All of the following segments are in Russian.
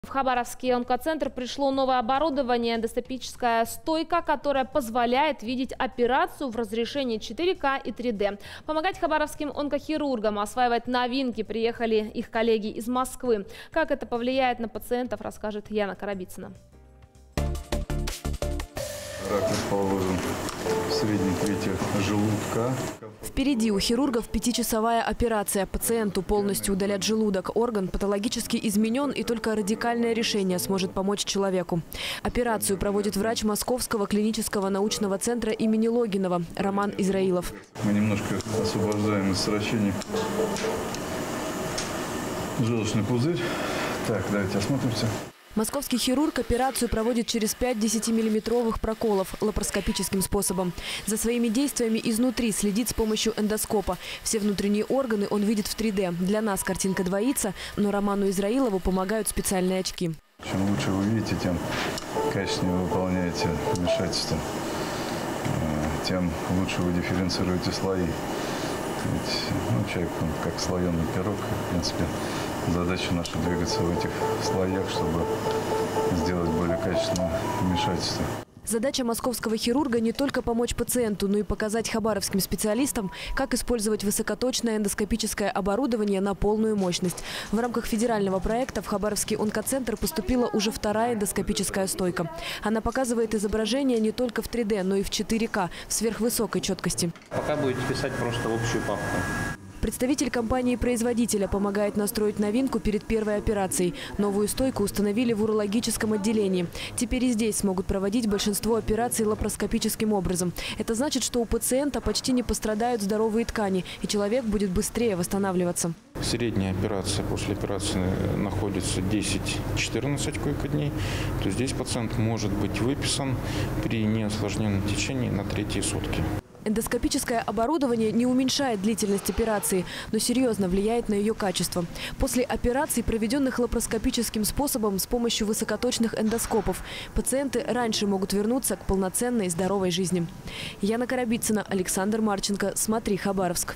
В Хабаровский онкоцентр пришло новое оборудование – эндоскопическая стойка, которая позволяет видеть операцию в разрешении 4К и 3D. Помогать хабаровским онкохирургам осваивать новинки приехали их коллеги из Москвы. Как это повлияет на пациентов, расскажет Яна Карабицына. Рак расположен в средней трети желудка. Впереди у хирургов 5-часовая операция. Пациенту полностью удалят желудок. Орган патологически изменен, и только радикальное решение сможет помочь человеку. Операцию проводит врач Московского клинического научного центра имени Логинова Роман Израилов. Мы немножко освобождаем из сращения желчный пузырь. Так, давайте осмотримся. Московский хирург операцию проводит через 5 10-миллиметровых проколов лапароскопическим способом. За своими действиями изнутри следит с помощью эндоскопа. Все внутренние органы он видит в 3D. Для нас картинка двоится, но Роману Израилову помогают специальные очки. Чем лучше вы видите, тем качественнее вы выполняете вмешательство, тем лучше вы дифференцируете слои. Ведь, человек он как слоеный пирог, в принципе. Задача наша двигаться в этих слоях, чтобы сделать более качественное вмешательство. Задача московского хирурга не только помочь пациенту, но и показать хабаровским специалистам, как использовать высокоточное эндоскопическое оборудование на полную мощность. В рамках федерального проекта в Хабаровский онкоцентр поступила уже вторая эндоскопическая стойка. Она показывает изображение не только в 3D, но и в 4К в сверхвысокой четкости. Пока будете писать просто в общую папку. Представитель компании-производителя помогает настроить новинку перед первой операцией. Новую стойку установили в урологическом отделении. Теперь и здесь смогут проводить большинство операций лапароскопическим образом. Это значит, что у пациента почти не пострадают здоровые ткани, и человек будет быстрее восстанавливаться. Средняя операция после операции находится 10-14 койко-дней. То здесь пациент может быть выписан при неосложненном течении на 3-е сутки. Эндоскопическое оборудование не уменьшает длительность операции, но серьезно влияет на ее качество. После операций, проведенных лапароскопическим способом с помощью высокоточных эндоскопов, пациенты раньше могут вернуться к полноценной здоровой жизни. Яна Карабицына, Александр Марченко. Смотри, Хабаровск.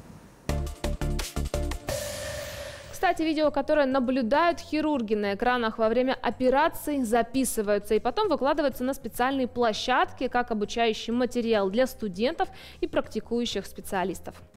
Кстати, видео, которое наблюдают хирурги на экранах во время операций, записываются и потом выкладываются на специальные площадки как обучающий материал для студентов и практикующих специалистов.